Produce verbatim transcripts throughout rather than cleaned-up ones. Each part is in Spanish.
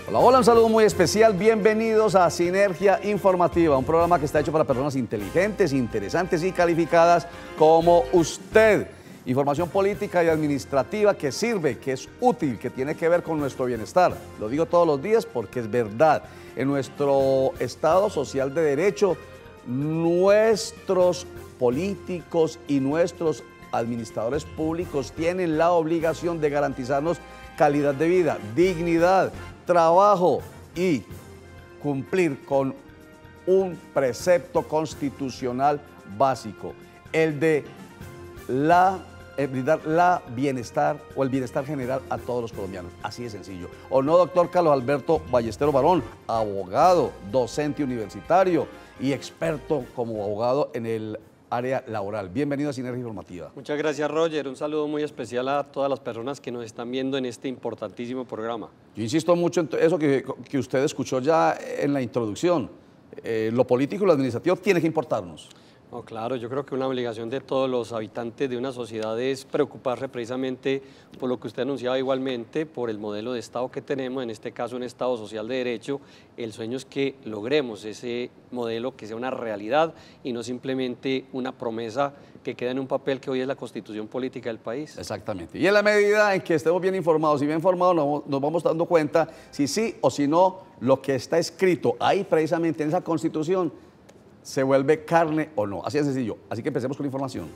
Hola, hola, un saludo muy especial. Bienvenidos a Sinergia Informativa, un programa que está hecho para personas inteligentes, interesantes y calificadas como usted. Información política y administrativa que sirve, que es útil, que tiene que ver con nuestro bienestar. Lo digo todos los días porque es verdad. En nuestro Estado social de derecho, nuestros políticos y nuestros administradores públicos tienen la obligación de garantizarnos calidad de vida, dignidad, trabajo y cumplir con un precepto constitucional básico, el de la, eh, brindar la bienestar o el bienestar general a todos los colombianos. Así de sencillo. ¿O no, doctor Carlos Alberto Ballesteros Barón, abogado, docente universitario y experto como abogado en el área laboral? Bienvenido a Sinergia Informativa. Muchas gracias, Roger. Un saludo muy especial a todas las personas que nos están viendo en este importantísimo programa. Yo insisto mucho en eso que, que usted escuchó ya en la introducción. Eh, lo político y lo administrativo tiene que importarnos. No, claro, yo creo que una obligación de todos los habitantes de una sociedad es preocuparse precisamente por lo que usted anunciaba igualmente, por el modelo de Estado que tenemos, en este caso un Estado social de derecho. El sueño es que logremos ese modelo que sea una realidad y no simplemente una promesa que queda en un papel que hoy es la Constitución política del país. Exactamente. Y en la medida en que estemos bien informados y bien formados, nos, nos vamos dando cuenta si sí o si no, lo que está escrito ahí precisamente en esa Constitución se vuelve carne o no. Así de sencillo. Así que empecemos con la información.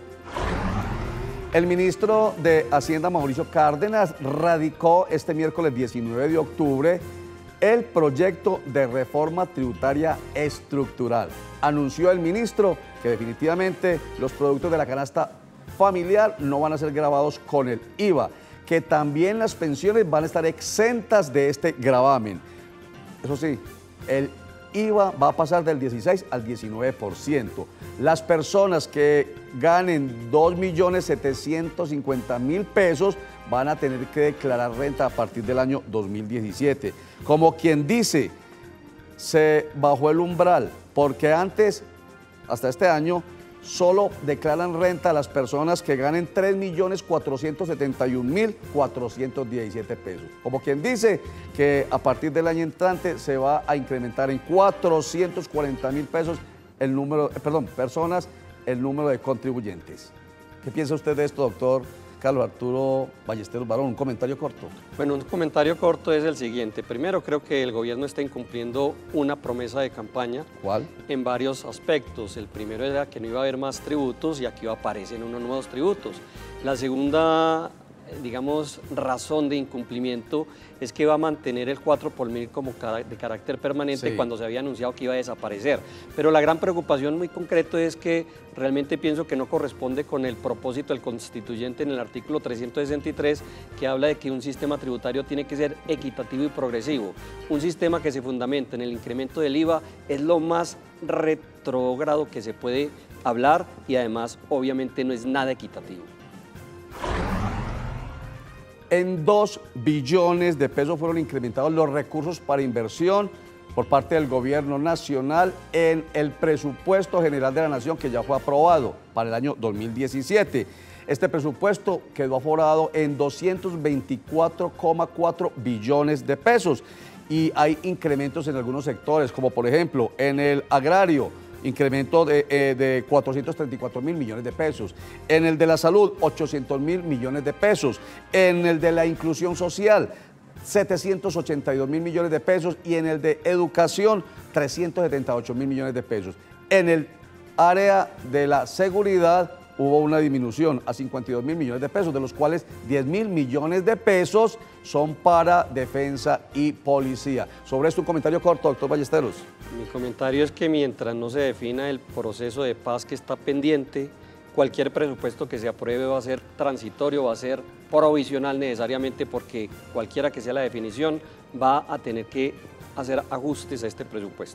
El ministro de Hacienda, Mauricio Cárdenas, radicó este miércoles diecinueve de octubre el proyecto de reforma tributaria estructural. Anunció el ministro que definitivamente los productos de la canasta familiar no van a ser gravados con el I V A, que también las pensiones van a estar exentas de este gravamen. Eso sí, el I V A va a pasar del dieciséis al diecinueve por ciento. Las personas que ganen dos millones setecientos cincuenta mil pesos van a tener que declarar renta a partir del año dos mil diecisiete. Como quien dice, se bajó el umbral, porque antes, hasta este año, solo declaran renta a las personas que ganen tres millones cuatrocientos setenta y un mil cuatrocientos diecisiete pesos. Como quien dice que a partir del año entrante se va a incrementar en cuatrocientos cuarenta mil pesos el número, perdón, personas, el número de contribuyentes. ¿Qué piensa usted de esto, doctor Carlos Arturo Ballesteros Barón? Un comentario corto. Bueno, un comentario corto es el siguiente. Primero, creo que el gobierno está incumpliendo una promesa de campaña. ¿Cuál? En varios aspectos. El primero era que no iba a haber más tributos y aquí aparecen unos nuevos tributos. La segunda, digamos, razón de incumplimiento es que va a mantener el cuatro por mil como de carácter permanente, sí, cuando se había anunciado que iba a desaparecer. Pero la gran preocupación muy concreta es que realmente pienso que no corresponde con el propósito del constituyente en el artículo trescientos sesenta y tres, que habla de que un sistema tributario tiene que ser equitativo y progresivo. Un sistema que se fundamenta en el incremento del I V A es lo más retrógrado que se puede hablar y además obviamente no es nada equitativo. En dos billones de pesos fueron incrementados los recursos para inversión por parte del gobierno nacional en el presupuesto general de la nación, que ya fue aprobado para el año dos mil diecisiete. Este presupuesto quedó aforado en doscientos veinticuatro coma cuatro billones de pesos y hay incrementos en algunos sectores, como por ejemplo en el agrario, incremento de, eh, de cuatrocientos treinta y cuatro mil millones de pesos. En el de la salud, ochocientos mil millones de pesos. En el de la inclusión social, setecientos ochenta y dos mil millones de pesos. Y en el de educación, trescientos setenta y ocho mil millones de pesos. En el área de la seguridad hubo una disminución a cincuenta y dos mil millones de pesos, de los cuales diez mil millones de pesos son para defensa y policía. Sobre esto un comentario corto, doctor Ballesteros. Mi comentario es que mientras no se defina el proceso de paz que está pendiente, cualquier presupuesto que se apruebe va a ser transitorio, va a ser provisional necesariamente, porque cualquiera que sea la definición va a tener que hacer ajustes a este presupuesto.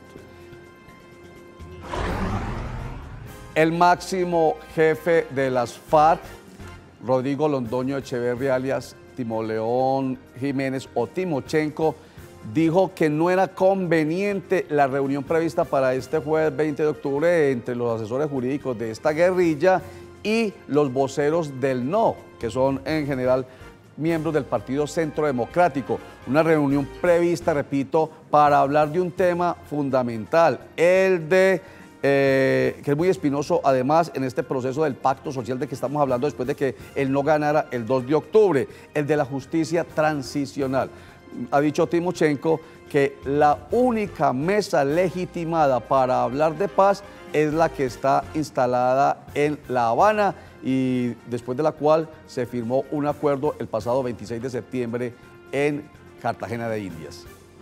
El máximo jefe de las FARC, Rodrigo Londoño Echeverri, alias Timoleón Jiménez o Timochenko, dijo que no era conveniente la reunión prevista para este jueves veinte de octubre entre los asesores jurídicos de esta guerrilla y los voceros del no, que son en general miembros del Partido Centro Democrático. Una reunión prevista, repito, para hablar de un tema fundamental, el de, eh, que es muy espinoso además en este proceso del pacto social de que estamos hablando después de que él no ganara el dos de octubre, el de la justicia transicional. Ha dicho Timochenko que la única mesa legitimada para hablar de paz es la que está instalada en La Habana y después de la cual se firmó un acuerdo el pasado veintiséis de septiembre en Cartagena de Indias.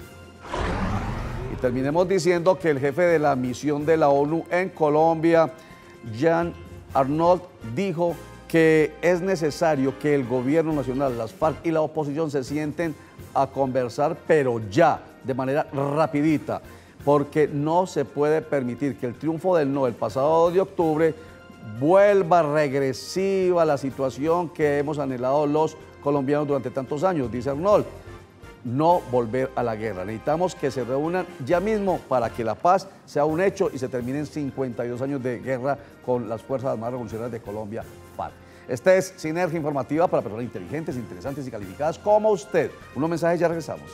Y terminemos diciendo que el jefe de la misión de la ONU en Colombia, Jean Arnault, dijo que es necesario que el gobierno nacional, las FARC y la oposición se sienten a conversar, pero ya, de manera rapidita, porque no se puede permitir que el triunfo del no el pasado dos de octubre vuelva regresiva la situación que hemos anhelado los colombianos durante tantos años, dice Arnault. No volver a la guerra. Necesitamos que se reúnan ya mismo para que la paz sea un hecho y se terminen cincuenta y dos años de guerra con las Fuerzas Armadas Revolucionarias de Colombia, FARC. Esta es Sinergia Informativa para personas inteligentes, interesantes y calificadas como usted. Unos mensajes, ya regresamos.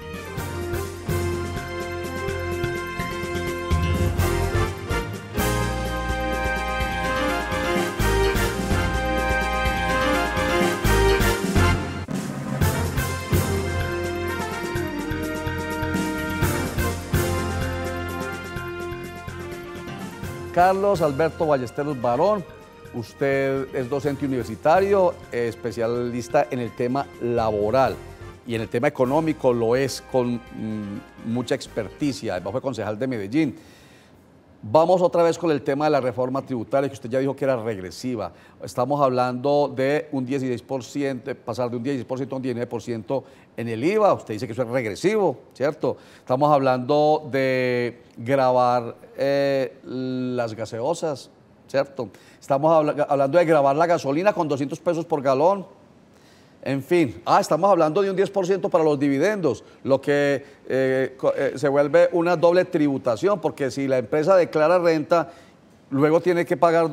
Carlos Alberto Ballesteros Barón, usted es docente universitario, especialista en el tema laboral y en el tema económico lo es con mmm, mucha experticia, además fue concejal de Medellín. Vamos otra vez con el tema de la reforma tributaria, que usted ya dijo que era regresiva. Estamos hablando de un dieciséis por ciento, pasar de un dieciséis por ciento a un diecinueve por ciento en el I V A. Usted dice que eso es regresivo, ¿cierto? Estamos hablando de gravar eh, las gaseosas, ¿cierto? Estamos habla hablando de gravar la gasolina con doscientos pesos por galón. En fin, ah, estamos hablando de un diez por ciento para los dividendos, lo que eh, eh, se vuelve una doble tributación, porque si la empresa declara renta, luego tiene que pagar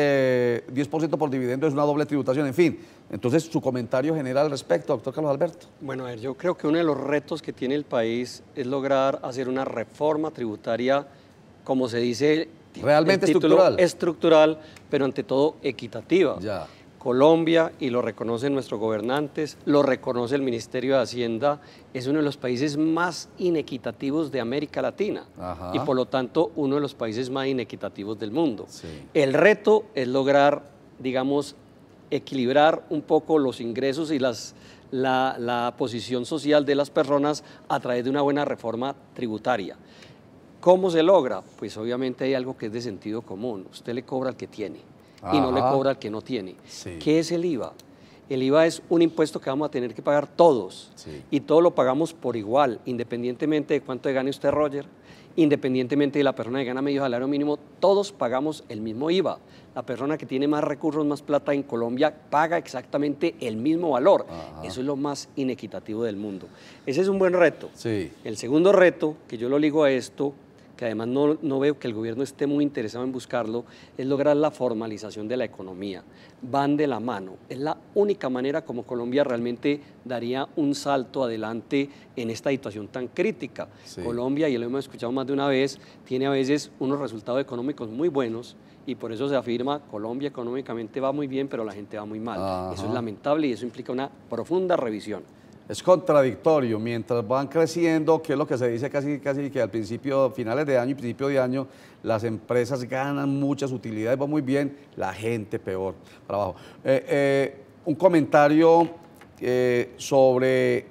eh, diez por ciento por dividendo, es una doble tributación, en fin. Entonces, su comentario general al respecto, doctor Carlos Alberto. Bueno, a ver, yo creo que uno de los retos que tiene el país es lograr hacer una reforma tributaria, como se dice, realmente el título, estructural. estructural, pero ante todo equitativa. Ya. Colombia, y lo reconocen nuestros gobernantes, lo reconoce el Ministerio de Hacienda, es uno de los países más inequitativos de América Latina. Ajá. Y por lo tanto uno de los países más inequitativos del mundo. Sí. El reto es lograr, digamos, equilibrar un poco los ingresos y las, la, la posición social de las personas a través de una buena reforma tributaria. ¿Cómo se logra? Pues obviamente hay algo que es de sentido común, usted le cobra al que tiene. Y no le cobra al que no tiene. Sí. ¿Qué es el I V A? El I V A es un impuesto que vamos a tener que pagar todos, sí. Y todos lo pagamos por igual, independientemente de cuánto gane usted, Roger, independientemente de la persona que gana medio salario mínimo, todos pagamos el mismo I V A. La persona que tiene más recursos, más plata en Colombia, paga exactamente el mismo valor. Ajá. Eso es lo más inequitativo del mundo. Ese es un buen reto. Sí. El segundo reto, que yo lo ligo a esto, que además no, no veo que el gobierno esté muy interesado en buscarlo, es lograr la formalización de la economía. Van de la mano. Es la única manera como Colombia realmente daría un salto adelante en esta situación tan crítica. Sí. Colombia, y lo hemos escuchado más de una vez, tiene a veces unos resultados económicos muy buenos y por eso se afirma, Colombia económicamente va muy bien, pero la gente va muy mal. Ajá. Eso es lamentable y eso implica una profunda revisión. Es contradictorio, mientras van creciendo, que es lo que se dice casi, casi que al principio, finales de año y principio de año, las empresas ganan muchas utilidades, va muy bien, la gente peor, para abajo. Eh, eh, un comentario eh, sobre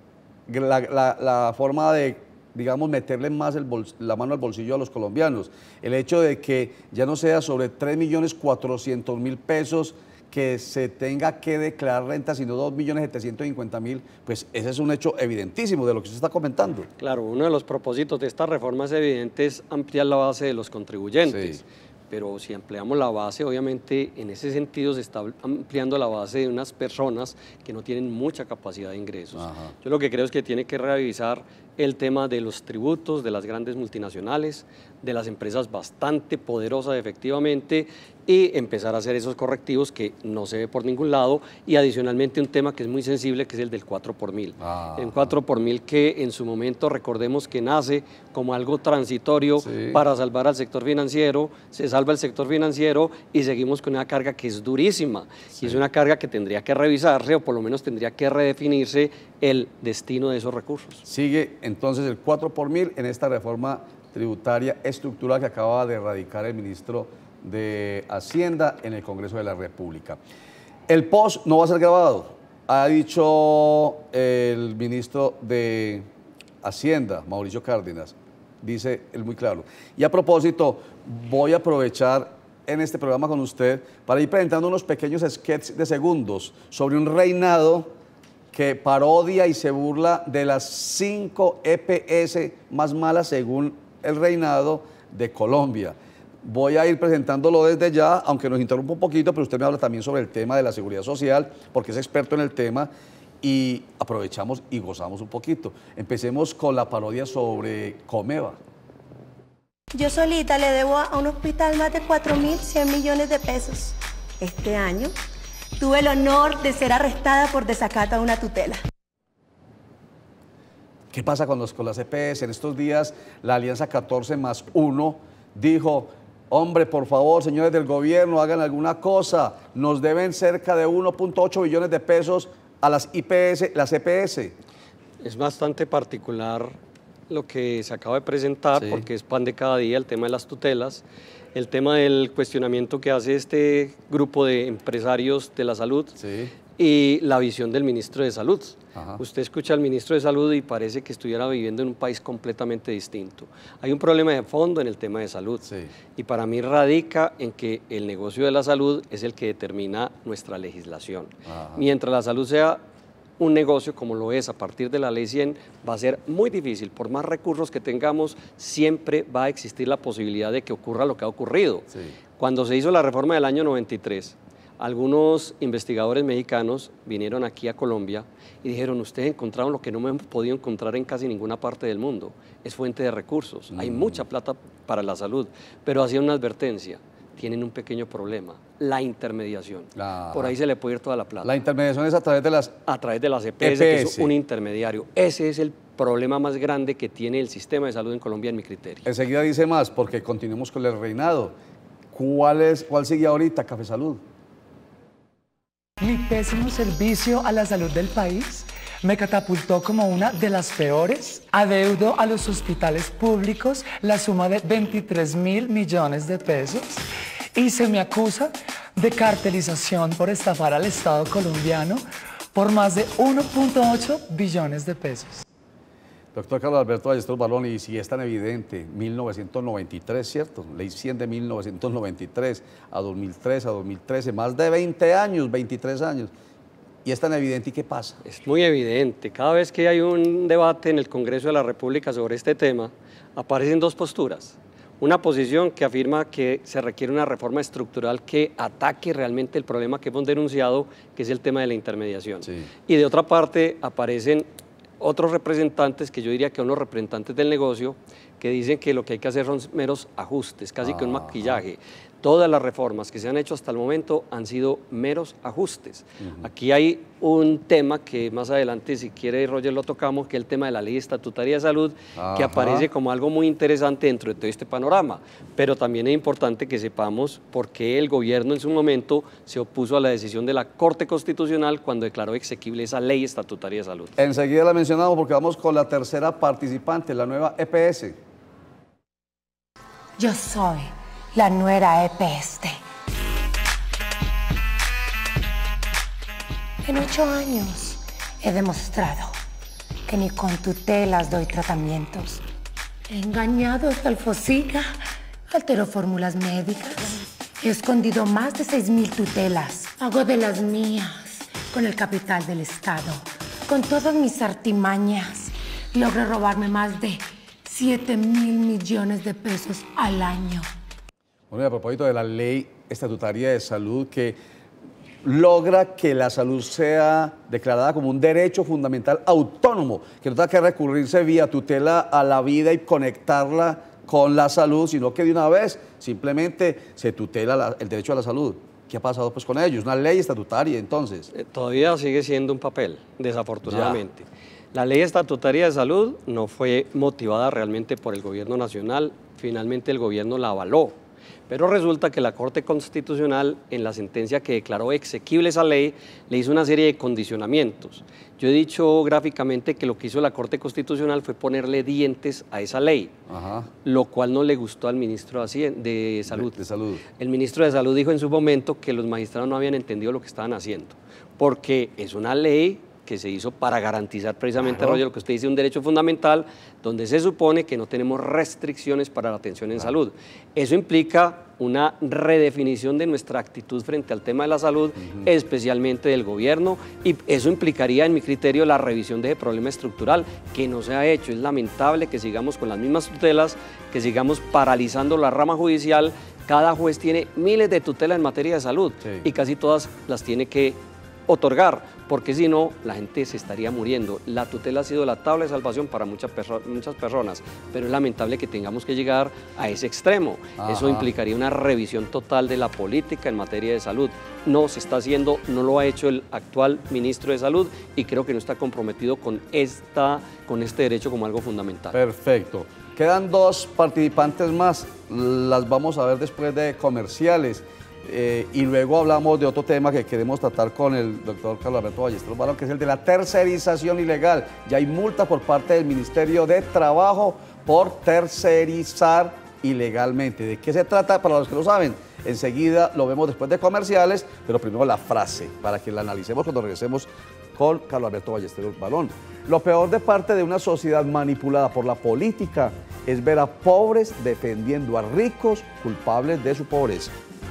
la, la, la forma de, digamos, meterle más el la mano al bolsillo a los colombianos. El hecho de que ya no sea sobre tres millones cuatrocientos mil pesos que se tenga que declarar renta, sino dos millones setecientos cincuenta mil, pues ese es un hecho evidentísimo de lo que se está comentando. Claro, uno de los propósitos de esta reforma es evidente, es ampliar la base de los contribuyentes. Sí. Pero si ampliamos la base, obviamente en ese sentido se está ampliando la base de unas personas que no tienen mucha capacidad de ingresos. Ajá. Yo lo que creo es que tiene que revisar el tema de los tributos de las grandes multinacionales, de las empresas bastante poderosas efectivamente, y empezar a hacer esos correctivos que no se ve por ningún lado, y adicionalmente un tema que es muy sensible, que es el del cuatro por mil. Ah. El cuatro por mil que en su momento, recordemos que nace como algo transitorio, sí, para salvar al sector financiero, se salva el sector financiero y seguimos con una carga que es durísima, sí, y es una carga que tendría que revisarse o por lo menos tendría que redefinirse el destino de esos recursos. Sigue entonces el cuatro por mil en esta reforma tributaria estructural que acaba de erradicar el ministro de Hacienda en el Congreso de la República. El post no va a ser grabado, ha dicho el ministro de Hacienda, Mauricio Cárdenas, dice él muy claro. Y a propósito, voy a aprovechar en este programa con usted para ir presentando unos pequeños sketches de segundos sobre un reinado que parodia y se burla de las cinco E P S más malas según el reinado de Colombia. Voy a ir presentándolo desde ya, aunque nos interrumpa un poquito, pero usted me habla también sobre el tema de la seguridad social, porque es experto en el tema, y aprovechamos y gozamos un poquito. Empecemos con la parodia sobre Comeva. Yo solita le debo a un hospital más de cuatro mil cien millones de pesos. Este año tuve el honor de ser arrestada por desacato a una tutela. ¿Qué pasa con, los, con las E P S? En estos días la Alianza catorce más uno dijo: hombre, por favor, señores del gobierno, hagan alguna cosa. Nos deben cerca de uno punto ocho billones de pesos a las I P S, las E P S. Es bastante particular lo que se acaba de presentar, sí, porque es pan de cada día el tema de las tutelas, el tema del cuestionamiento que hace este grupo de empresarios de la salud, sí, y la visión del ministro de Salud. Ajá. Usted escucha al ministro de Salud y parece que estuviera viviendo en un país completamente distinto. Hay un problema de fondo en el tema de salud, sí, y para mí radica en que el negocio de la salud es el que determina nuestra legislación. Ajá. Mientras la salud sea un negocio como lo es a partir de la ley cien, va a ser muy difícil. Por más recursos que tengamos, siempre va a existir la posibilidad de que ocurra lo que ha ocurrido. Sí. Cuando se hizo la reforma del año noventa y tres, algunos investigadores mexicanos vinieron aquí a Colombia y dijeron: ustedes encontraron lo que no hemos podido encontrar en casi ninguna parte del mundo, es fuente de recursos, mm. hay mucha plata para la salud, pero hacían una advertencia: tienen un pequeño problema, la intermediación. La... Por ahí se le puede ir toda la plata. La intermediación es a través de las... A través de las E P S, E P S, que es un intermediario. Ese es el problema más grande que tiene el sistema de salud en Colombia, en mi criterio. Enseguida dice más, porque continuemos con el reinado. ¿Cuál, es, cuál sigue ahorita, Café Salud? Mi pésimo servicio a la salud del país me catapultó como una de las peores. Adeudo a los hospitales públicos la suma de veintitrés mil millones de pesos y se me acusa de cartelización por estafar al Estado colombiano por más de uno punto ocho billones de pesos. Doctor Carlos Alberto Ballesteros Balón, y si es tan evidente, mil novecientos noventa y tres, ¿cierto? Ley cien de mil novecientos noventa y tres a dos mil tres, a dos mil trece, más de veinte años, veintitrés años. ¿Y es tan evidente y qué pasa? Es muy evidente. Cada vez que hay un debate en el Congreso de la República sobre este tema, aparecen dos posturas. Una posición que afirma que se requiere una reforma estructural que ataque realmente el problema que hemos denunciado, que es el tema de la intermediación. Sí. Y de otra parte aparecen otros representantes, que yo diría que son los representantes del negocio, que dicen que lo que hay que hacer son meros ajustes, casi ah, que un maquillaje. Todas las reformas que se han hecho hasta el momento han sido meros ajustes. Uh-huh. Aquí hay un tema que más adelante, si quiere, Roger, lo tocamos, que es el tema de la Ley Estatutaria de Salud, Ajá. que aparece como algo muy interesante dentro de todo este panorama. Pero también es importante que sepamos por qué el gobierno en su momento se opuso a la decisión de la Corte Constitucional cuando declaró exequible esa Ley Estatutaria de Salud. Enseguida la mencionamos porque vamos con la tercera participante, la nueva E P S. Yo soy la nuera E P S. En ocho años he demostrado que ni con tutelas doy tratamientos. He engañado hasta el Fosica, altero fórmulas médicas. He escondido más de seis mil tutelas. Hago de las mías con el capital del Estado. Con todas mis artimañas logro robarme más de siete mil millones de pesos al año. Bueno, y a propósito de la Ley Estatutaria de Salud, que logra que la salud sea declarada como un derecho fundamental autónomo, que no tenga que recurrirse vía tutela a la vida y conectarla con la salud, sino que de una vez simplemente se tutela la, el derecho a la salud. ¿Qué ha pasado pues con ellos? Una ley estatutaria, entonces. Eh, todavía sigue siendo un papel, desafortunadamente. Ya. La ley estatutaria de salud no fue motivada realmente por el gobierno nacional, finalmente el gobierno la avaló. Pero resulta que la Corte Constitucional, en la sentencia que declaró exequible esa ley, le hizo una serie de condicionamientos. Yo he dicho gráficamente que lo que hizo la Corte Constitucional fue ponerle dientes a esa ley, Ajá. lo cual no le gustó al ministro de Salud. De, de Salud. El ministro de Salud dijo en su momento que los magistrados no habían entendido lo que estaban haciendo, porque es una ley que se hizo para garantizar precisamente, claro. Roger, lo que usted dice, un derecho fundamental, donde se supone que no tenemos restricciones para la atención en claro. salud. Eso implica una redefinición de nuestra actitud frente al tema de la salud, uh-huh. especialmente del gobierno, y eso implicaría, en mi criterio, la revisión de ese problema estructural, que no se ha hecho. Es lamentable que sigamos con las mismas tutelas, que sigamos paralizando la rama judicial. Cada juez tiene miles de tutelas en materia de salud, sí. y casi todas las tiene que otorgar, porque si no, la gente se estaría muriendo. La tutela ha sido la tabla de salvación para muchas, perso muchas personas, pero es lamentable que tengamos que llegar a ese extremo. Ajá. Eso implicaría una revisión total de la política en materia de salud. No se está haciendo, no lo ha hecho el actual ministro de Salud, y creo que no está comprometido con, esta, con este derecho como algo fundamental. Perfecto. Quedan dos participantes más, las vamos a ver después de comerciales. Eh, y luego hablamos de otro tema que queremos tratar con el doctor Carlos Alberto Ballesteros Barón, que es el de la tercerización ilegal. Ya hay multa por parte del Ministerio de Trabajo por tercerizar ilegalmente. ¿De qué se trata? Para los que lo saben, enseguida lo vemos después de comerciales, pero primero la frase, para que la analicemos cuando regresemos con Carlos Alberto Ballesteros Barón. Lo peor de parte de una sociedad manipulada por la política es ver a pobres defendiendo a ricos culpables de su pobreza.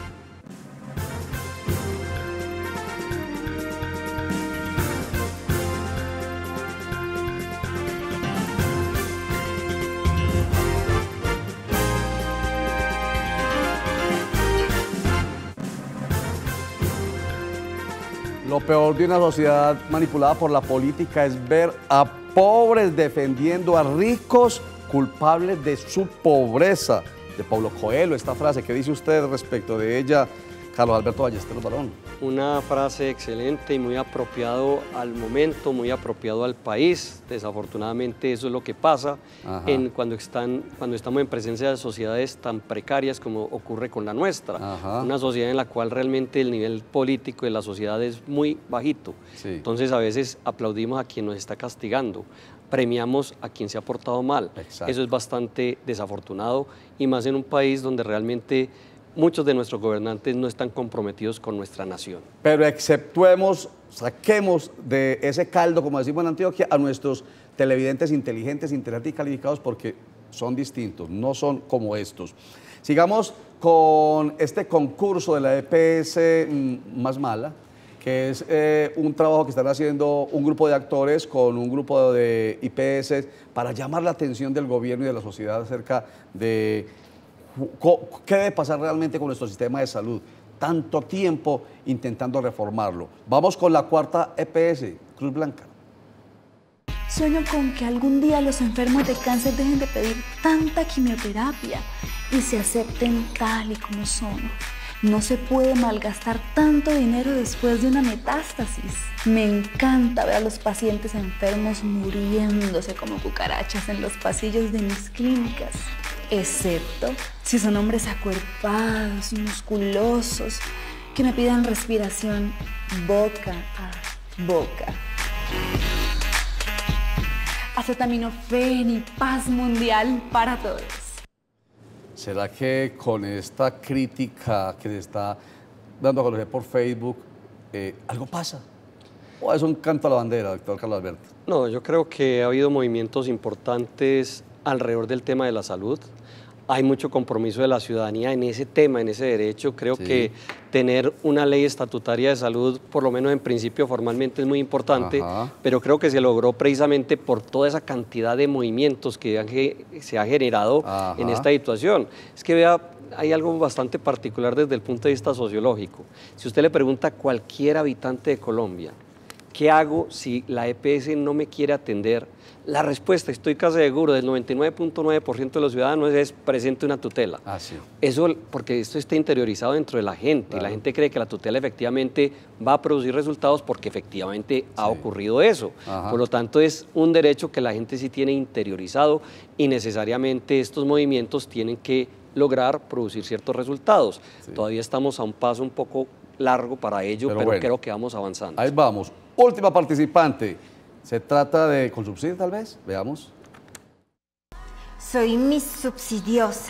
Lo peor de una sociedad manipulada por la política es ver a pobres defendiendo a ricos culpables de su pobreza. De Paulo Coelho, esta frase, ¿qué dice usted respecto de ella, Carlos Alberto Ballesteros Barón? Una frase excelente y muy apropiado al momento, muy apropiado al país. Desafortunadamente eso es lo que pasa en cuando, están, cuando estamos en presencia de sociedades tan precarias como ocurre con la nuestra. Ajá. Una sociedad en la cual realmente el nivel político de la sociedad es muy bajito. Sí. Entonces a veces aplaudimos a quien nos está castigando, premiamos a quien se ha portado mal. Exacto. Eso es bastante desafortunado, y más en un país donde realmente muchos de nuestros gobernantes no están comprometidos con nuestra nación. Pero exceptuemos, saquemos de ese caldo, como decimos en Antioquia, a nuestros televidentes inteligentes, inteligentes y calificados, porque son distintos, no son como estos. Sigamos con este concurso de la E P S Más Mala, que es eh, un trabajo que están haciendo un grupo de actores con un grupo de I P S para llamar la atención del gobierno y de la sociedad acerca de ¿qué debe pasar realmente con nuestro sistema de salud? Tanto tiempo intentando reformarlo. Vamos con la cuarta E P S, Cruz Blanca. Sueño con que algún día los enfermos de cáncer dejen de pedir tanta quimioterapia y se acepten tal y como son. No se puede malgastar tanto dinero después de una metástasis. Me encanta ver a los pacientes enfermos muriéndose como cucarachas en los pasillos de mis clínicas. Excepto si son hombres acuerpados y musculosos que me pidan respiración boca a boca. Acetaminofén y paz mundial para todos. ¿Será que con esta crítica que se está dando a conocer por Facebook, eh, algo pasa? ¿O es un canto a la bandera, doctor Carlos Alberto? No, yo creo que ha habido movimientos importantes alrededor del tema de la salud. Hay mucho compromiso de la ciudadanía en ese tema, en ese derecho. Creo sí. que tener una ley estatutaria de salud, por lo menos en principio formalmente, es muy importante, Ajá. pero creo que se logró precisamente por toda esa cantidad de movimientos que se ha generado Ajá. en esta situación. Es que vea, hay algo bastante particular desde el punto de vista sociológico. Si usted le pregunta a cualquier habitante de Colombia, ¿qué hago si la E P S no me quiere atender? La respuesta, estoy casi seguro, del noventa y nueve punto nueve por ciento de los ciudadanos es presente una tutela. Ah, sí. Eso, porque esto está interiorizado dentro de la gente. Claro. La gente cree que la tutela efectivamente va a producir resultados porque efectivamente sí. ha ocurrido eso. Ajá. Por lo tanto, es un derecho que la gente sí tiene interiorizado y necesariamente estos movimientos tienen que lograr producir ciertos resultados. Sí. Todavía estamos a un paso un poco largo para ello, pero, pero bueno, creo que vamos avanzando. Ahí vamos. Última participante. ¿Se trata de con subsidio, tal vez? Veamos. Soy Miss Subsidiosa.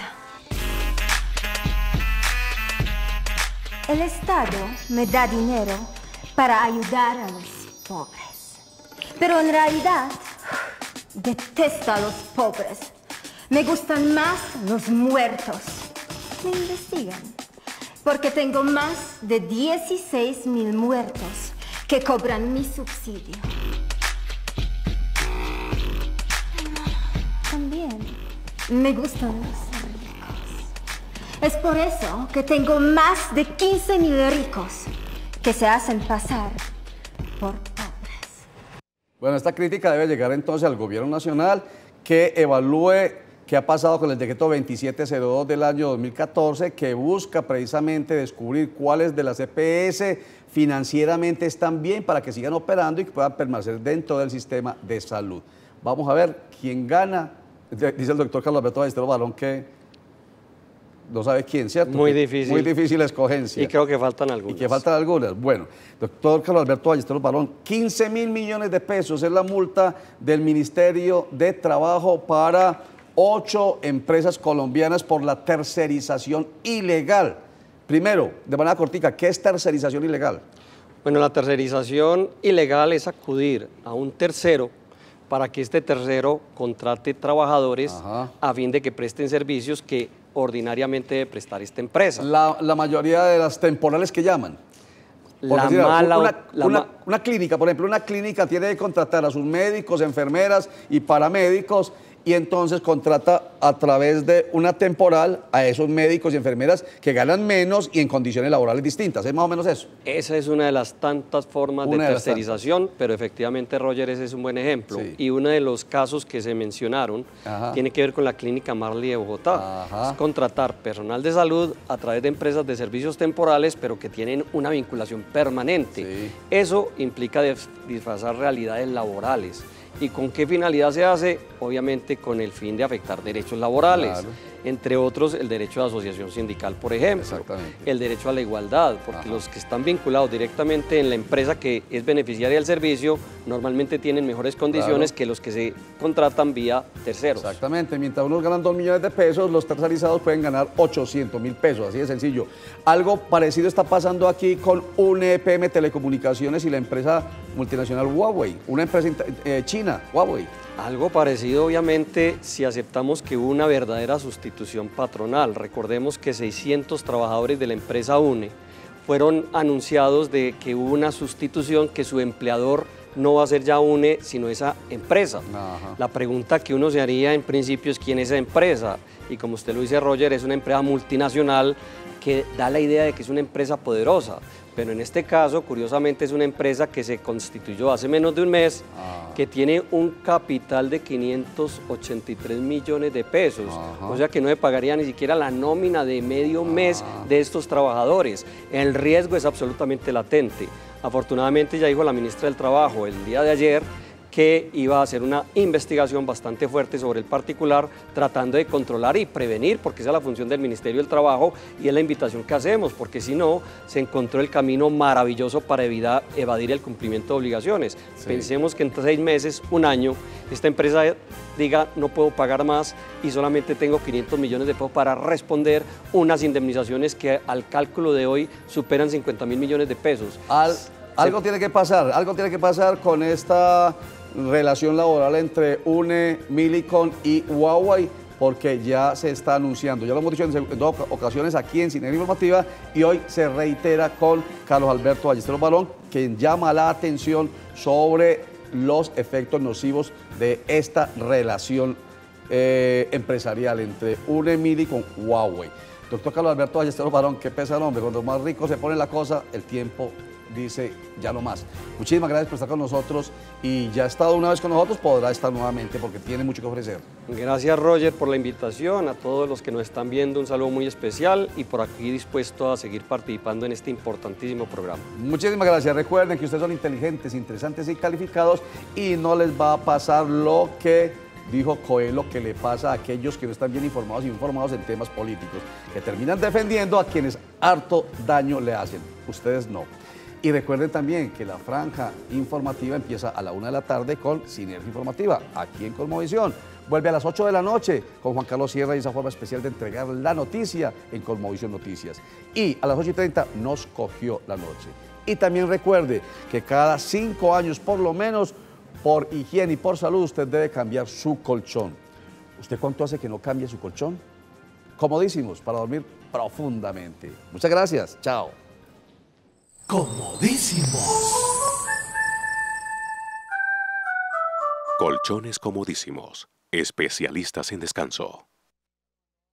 El Estado me da dinero para ayudar a los pobres. Pero en realidad, detesto a los pobres. Me gustan más los muertos. Me investigan. Porque tengo más de dieciséis mil muertos que cobran mi subsidio. También me gustan los ricos. Es por eso que tengo más de quince mil ricos que se hacen pasar por pobres. Bueno, esta crítica debe llegar entonces al gobierno nacional, que evalúe qué ha pasado con el decreto veintisiete cero dos del año dos mil catorce, que busca precisamente descubrir cuáles de las E P S financieramente están bien para que sigan operando y que puedan permanecer dentro del sistema de salud. Vamos a ver quién gana. Dice el doctor Carlos Alberto Ballesteros Barón que no sabe quién, ¿cierto? Muy difícil. Muy difícil la escogencia. Y creo que faltan algunas. Y que faltan algunas. Bueno, doctor Carlos Alberto Ballesteros Barón, quince mil millones de pesos es la multa del Ministerio de Trabajo para ocho empresas colombianas por la tercerización ilegal. Primero, de manera cortica, ¿qué es tercerización ilegal? Bueno, la tercerización ilegal es acudir a un tercero para que este tercero contrate trabajadores Ajá. a fin de que presten servicios que ordinariamente debe prestar esta empresa. La, la mayoría de las temporales que llaman. La mala, una, la una, ma una clínica, por ejemplo, una clínica tiene que contratar a sus médicos, enfermeras y paramédicos, y entonces contrata a través de una temporal a esos médicos y enfermeras que ganan menos y en condiciones laborales distintas. ¿Es más o menos eso? Esa es una de las tantas formas una de tercerización, pero efectivamente, Roger, ese es un buen ejemplo. Sí. Y uno de los casos que se mencionaron Ajá. tiene que ver con la clínica Marley de Bogotá. Ajá. Es contratar personal de salud a través de empresas de servicios temporales, pero que tienen una vinculación permanente. Sí. Eso implica disfrazar realidades laborales. ¿Y con qué finalidad se hace? Obviamente con el fin de afectar derechos laborales, claro. entre otros el derecho de asociación sindical, por ejemplo, el derecho a la igualdad, porque Ajá. los que están vinculados directamente en la empresa que es beneficiaria del servicio normalmente tienen mejores condiciones claro. que los que se contratan vía terceros. Exactamente, mientras unos ganan dos millones de pesos, los tercerizados pueden ganar ochocientos mil pesos, así de sencillo. Algo parecido está pasando aquí con U N E P M Telecomunicaciones y la empresa multinacional Huawei, una empresa eh, china, Huawei. Algo parecido, obviamente, si aceptamos que hubo una verdadera sustitución patronal. Recordemos que seiscientos trabajadores de la empresa U N E fueron anunciados de que hubo una sustitución, que su empleador no va a ser ya U N E, sino esa empresa. Ajá. La pregunta que uno se haría en principio es quién es esa empresa. Y como usted lo dice, Roger, es una empresa multinacional que da la idea de que es una empresa poderosa. Pero en este caso, curiosamente, es una empresa que se constituyó hace menos de un mes, ah. que tiene un capital de quinientos ochenta y tres millones de pesos. Ajá. O sea que no se pagaría ni siquiera la nómina de medio ah. mes de estos trabajadores. El riesgo es absolutamente latente. Afortunadamente ya dijo la ministra del Trabajo el día de ayer que iba a hacer una investigación bastante fuerte sobre el particular, tratando de controlar y prevenir, porque esa es la función del Ministerio del Trabajo y es la invitación que hacemos, porque si no, se encontró el camino maravilloso para evitar, evadir el cumplimiento de obligaciones. Sí. Pensemos que en seis meses, un año, esta empresa diga no puedo pagar más y solamente tengo quinientos millones de pesos para responder unas indemnizaciones que al cálculo de hoy superan cincuenta mil millones de pesos. Al, algo tiene que pasar, algo tiene que pasar con esta relación laboral entre U N E, Millicom y Huawei, porque ya se está anunciando. Ya lo hemos dicho en dos ocasiones aquí en Sinergia Informativa y hoy se reitera con Carlos Alberto Ballesteros Barón, quien llama la atención sobre los efectos nocivos de esta relación eh, empresarial entre U N E, Millicom y Huawei. Doctor Carlos Alberto Ballesteros Barón, qué pesa el hombre, cuando más rico se pone la cosa, el tiempo dice ya no más. Muchísimas gracias por estar con nosotros y ya ha estado una vez con nosotros, podrá estar nuevamente porque tiene mucho que ofrecer. Gracias, Roger, por la invitación, a todos los que nos están viendo un saludo muy especial y por aquí dispuesto a seguir participando en este importantísimo programa. Muchísimas gracias. Recuerden que ustedes son inteligentes, interesantes y calificados y no les va a pasar lo que dijo Coelho que le pasa a aquellos que no están bien informados y informados en temas políticos, que terminan defendiendo a quienes harto daño le hacen. Ustedes no. Y recuerden también que la franja informativa empieza a la una de la tarde con Sinergia Informativa, aquí en Cosmovisión. Vuelve a las ocho de la noche con Juan Carlos Sierra y esa forma especial de entregar la noticia en Cosmovisión Noticias. Y a las ocho y treinta nos cogió la noche. Y también recuerde que cada cinco años por lo menos, por higiene y por salud, usted debe cambiar su colchón. ¿Usted cuánto hace que no cambie su colchón? Comodísimos, para dormir profundamente. Muchas gracias. Chao. Comodísimos. Colchones comodísimos. Especialistas en descanso.